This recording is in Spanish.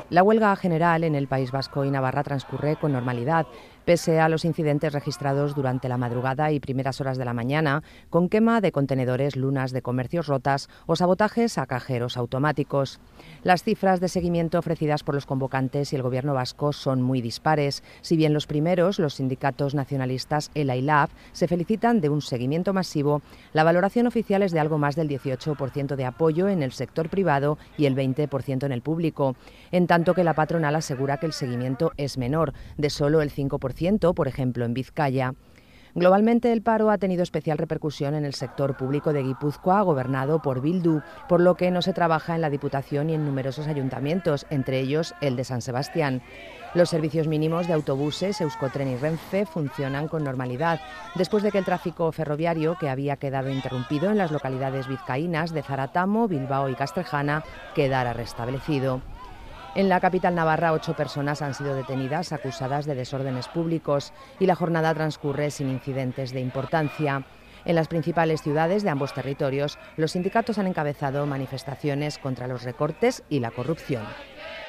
La huelga general en el País Vasco y Navarra transcurre con normalidad, pese a los incidentes registrados durante la madrugada y primeras horas de la mañana, con quema de contenedores, lunas de comercios rotas o sabotajes a cajeros automáticos. Las cifras de seguimiento ofrecidas por los convocantes y el Gobierno vasco son muy dispares. Si bien los primeros, los sindicatos nacionalistas ELA y LAB, se felicitan de un seguimiento masivo, la valoración oficial es de algo más del 18% de apoyo en el sector privado y el 20% en el público, en tanto que la patronal asegura que el seguimiento es menor, de solo el 5%, por ejemplo, en Vizcaya. Globalmente, el paro ha tenido especial repercusión en el sector público de Guipúzcoa, gobernado por Bildu, por lo que no se trabaja en la Diputación y en numerosos ayuntamientos, entre ellos el de San Sebastián. Los servicios mínimos de autobuses, Euskotren y Renfe, funcionan con normalidad, después de que el tráfico ferroviario, que había quedado interrumpido en las localidades vizcaínas de Zaratamo, Bilbao y Castrejana, quedara restablecido. En la capital navarra, 8 personas han sido detenidas acusadas de desórdenes públicos y la jornada transcurre sin incidentes de importancia. En las principales ciudades de ambos territorios, los sindicatos han encabezado manifestaciones contra los recortes y la corrupción.